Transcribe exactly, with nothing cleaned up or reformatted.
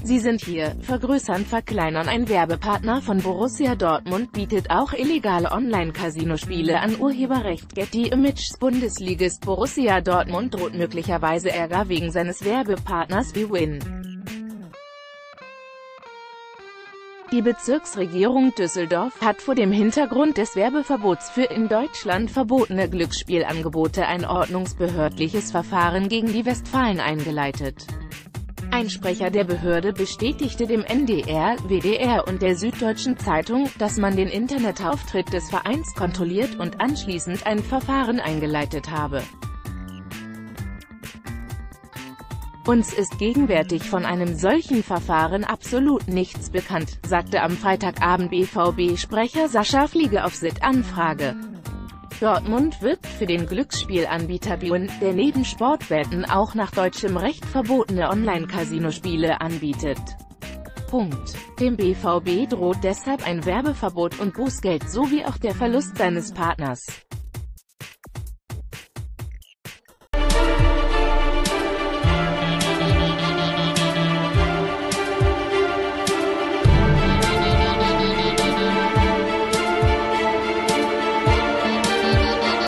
Sie sind hier, vergrößern, verkleinern. Ein Werbepartner von Borussia Dortmund bietet auch illegale Online-Casino-Spiele an. Urheberrecht Getty Images. Bundesligist Borussia Dortmund droht möglicherweise Ärger wegen seines Werbepartners bwin. Die Bezirksregierung Düsseldorf hat vor dem Hintergrund des Werbeverbots für in Deutschland verbotene Glücksspielangebote ein ordnungsbehördliches Verfahren gegen die Westfalen eingeleitet. Ein Sprecher der Behörde bestätigte dem N D R, W D R und der Süddeutschen Zeitung, dass man den Internetauftritt des Vereins kontrolliert und anschließend ein Verfahren eingeleitet habe. Uns ist gegenwärtig von einem solchen Verfahren absolut nichts bekannt, sagte am Freitagabend B V B-Sprecher Sascha Fliege auf S I T-Anfrage. Dortmund wirbt für den Glücksspielanbieter bwin, der neben Sportwetten auch nach deutschem Recht verbotene Online-Casino-Spiele anbietet. Punkt. Dem B V B droht deshalb ein Werbeverbot und Bußgeld sowie auch der Verlust seines Partners.